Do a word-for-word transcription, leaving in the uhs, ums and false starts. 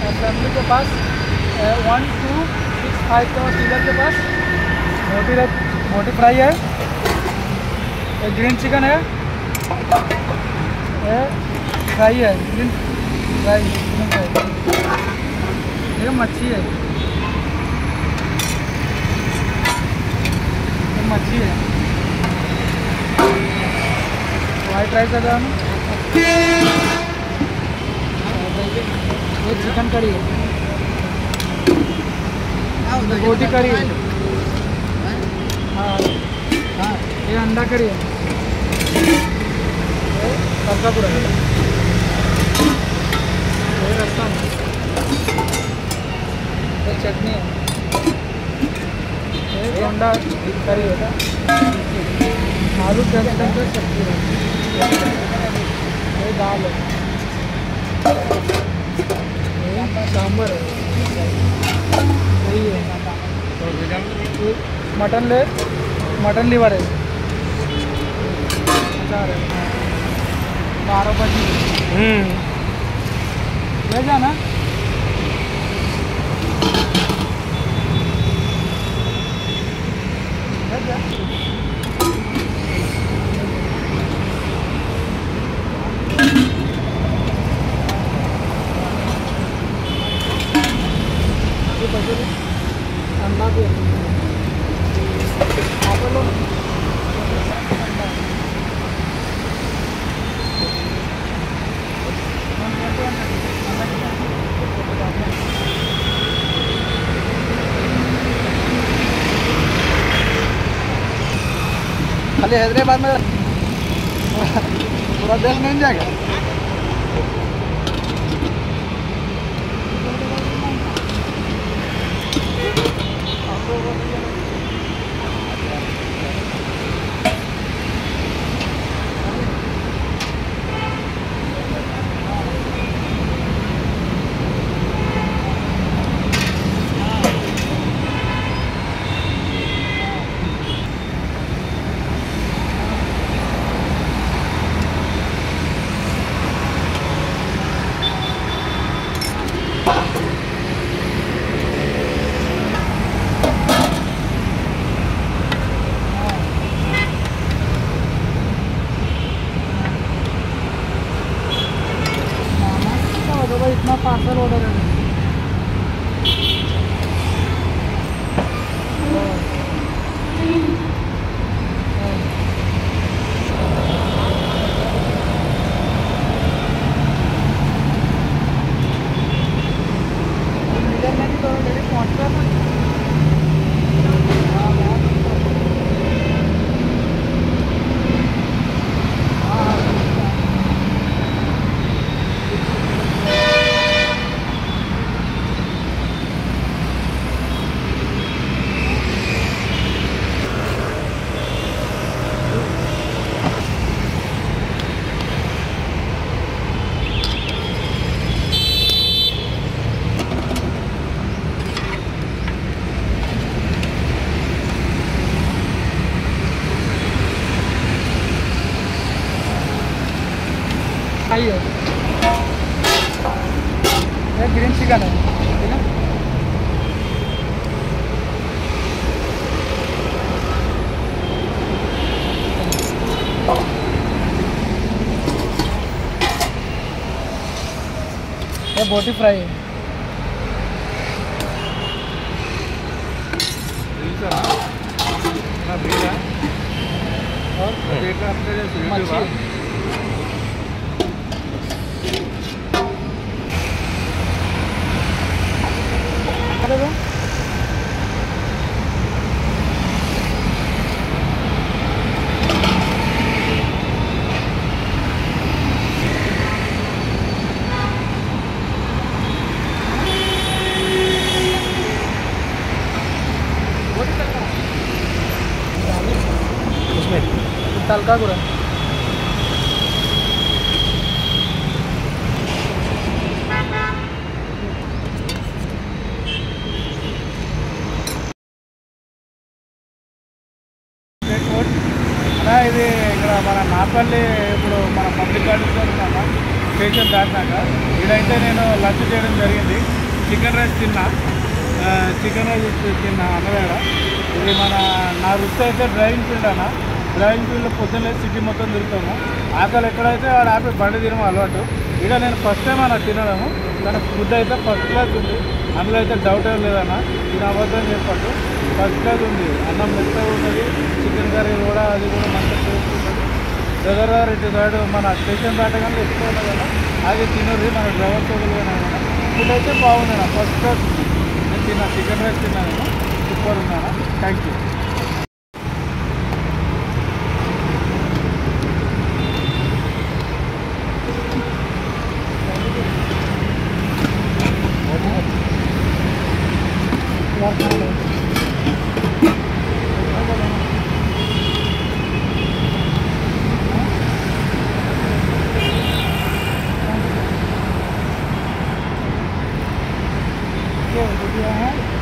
Family के पास one two six five का सीलर के पास मोटी मोटी फ्राई है, एक ग्रीन चिकन है, फ्राई है ग्रीन फ्राई चिकन फ्राई, ये मच्छी है, ये मच्छी है, वाइट राइस है हम, ये चिकन करी है, गोटी करी है, हाँ हाँ ये अंडा करी है, तड़का पूरा है, ये रसम, ये चटनी है, ये अंडा करी है, आलू कैप्सिकम का सब्जी है, ये दाल है, ये सांभर है, यही है, मटन ले मटन लीवर है, अचार है, बारह बजी ले जाना, ले जा अंडा भी आप लोग खाली हैदराबाद में पूरा देश नहीं जाएगा। इतना पार्सल ऑर्डर है, खाइए, ये ग्रीन चिकन है, ठीक है, ये बोटी फ्राई है, और मच्छी तड़का पूरा ఇది ఇక్కడ మన నాపల్లి ఇప్పుడు మన పబ్లిక్ గార్డెన్స్ స్టేషన్ దాటినాక ఇదైతే నేను లంచ్ చేయడం జరిగింది. చికెన్ రైస్ తిన్నా, చికెన్ రైస్ తిన్నా అన్నదాడ. ఇది మన నా వృత్తి అయితే డ్రైవింగ్ ఫీల్డ్ అన్న. డ్రైవింగ్ ఫీల్డ్లో పొద్దున్నే సిటీ మొత్తం తిరుగుతాము. ఆకలి ఎక్కడైతే వాడు ఆపి బండి తినము అలవాటు. ఇక నేను ఫస్ట్ టైం అన్న తినడము, కానీ ఫుడ్ అయితే ఫస్ట్ క్లాస్ ఉంది. అందులో అయితే డౌట్ ఏం లేదన్న, నేను అబద్ధం చెప్పట్టు ఫస్ట్ క్లాస్ ఉంది. అన్నం మెత్తగా ఉన్నది, చికెన్ కర్రీ కూడా అది కూడా మంచిగా టేస్ట్ ఉన్నది. దగ్గర ఇటు సైడ్ మన స్టేషన్ దాటగానే ఎక్కువ ఉన్నది కదా, అది తినరు మన డ్రైవర్ తోడుగానే. ఫుడ్ అయితే బాగుంది అన్న, ఫస్ట్ క్లాస్ ఉంది. నేను తిన్నా, చికెన్ రైస్ తిన్నాను, నేను సూపర్ ఉన్నాను. Thank you. क्या